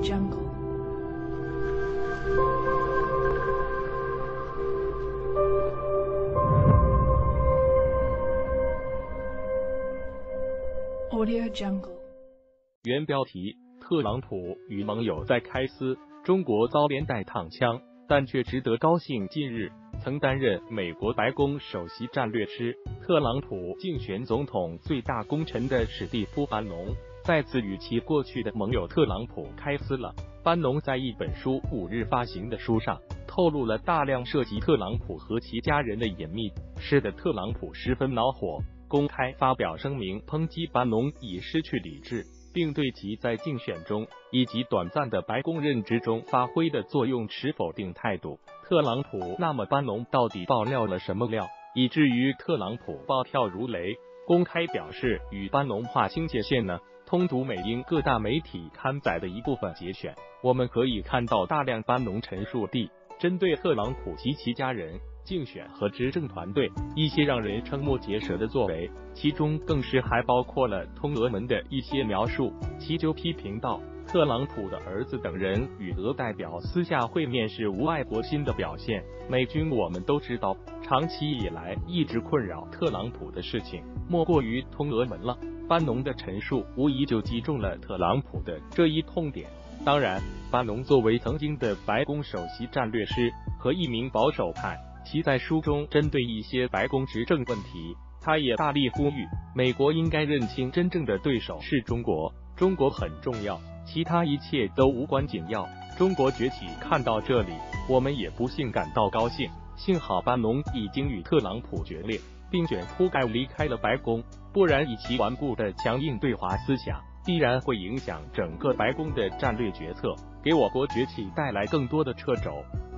Jungle. Audio Jungle. 原标题：特朗普与盟友在开撕，中国遭连带躺枪，但却值得高兴。近日，曾担任美国白宫首席战略师、特朗普竞选总统最大功臣的史蒂夫·班农，再次与其过去的盟友特朗普开撕了。班农在一本书5日发行的书上，透露了大量涉及特朗普和其家人的隐秘，使得特朗普十分恼火，公开发表声明抨击班农已失去理智，并对其在竞选中以及短暂的白宫任职中发挥的作用持否定态度。特朗普，那么班农到底爆料了什么料，以至于特朗普暴跳如雷，公开表示与班农划清界限呢？通读美英各大媒体刊载的一部分节选，我们可以看到大量班农陈述地针对特朗普及其家人、竞选和执政团队一些让人瞠目结舌的作为，其中更是还包括了通俄门的一些描述，其就批评道，特朗普的儿子等人与俄代表私下会面是无爱国心的表现。美军我们都知道，长期以来一直困扰特朗普的事情，莫过于通俄门了。班农的陈述无疑就击中了特朗普的这一痛点。当然，班农作为曾经的白宫首席战略师和一名保守派，其在书中针对一些白宫执政问题，他也大力呼吁美国应该认清真正的对手是中国，中国很重要，其他一切都无关紧要。中国崛起，看到这里，我们也不幸感到高兴。幸好班农已经与特朗普决裂，并卷铺盖离开了白宫，不然以其顽固的强硬对华思想，必然会影响整个白宫的战略决策，给我国崛起带来更多的掣肘。